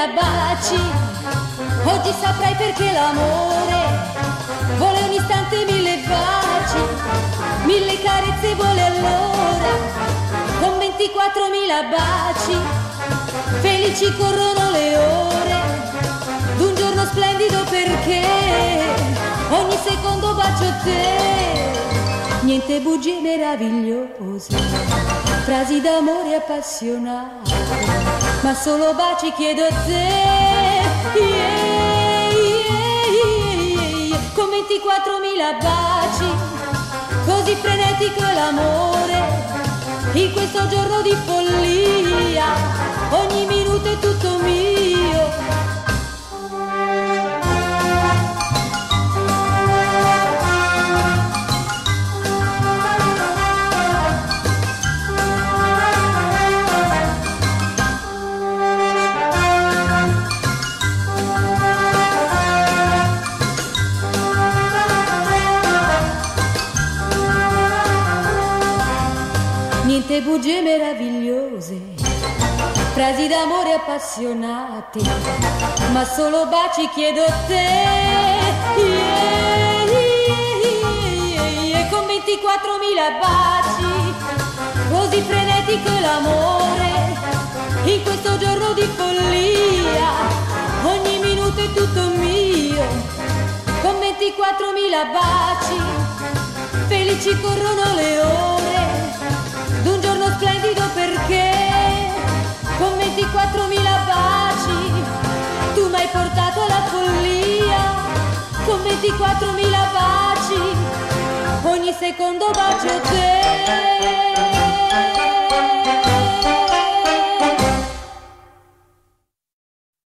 baci. Oggi saprai perché l'amore vuole un istante 1000 baci, 1000 carezze vuole allora, con 24.000 baci. Felici corrono le ore d'un giorno splendido perché ogni secondo bacio te. Niente bugie meravigliose, frasi d'amore appassionate, ma solo baci chiedo a te. Yeah, yeah, yeah, yeah. Con 24.000 baci, così frenetico è l'amore, in questo giorno di follia, ogni minuto è tutto mio. Niente bugie meravigliose, frasi d'amore appassionate, ma solo baci chiedo a te. Yeah, yeah, yeah. Con 24.000 baci, così frenetico è l'amore, in questo giorno di follia, ogni minuto è tutto mio. Con 24.000 baci, felici corrono le ore d'un giorno splendido perché con 24.000 baci tu m'hai portato alla follia. Con 24.000 baci ogni secondo bacio te.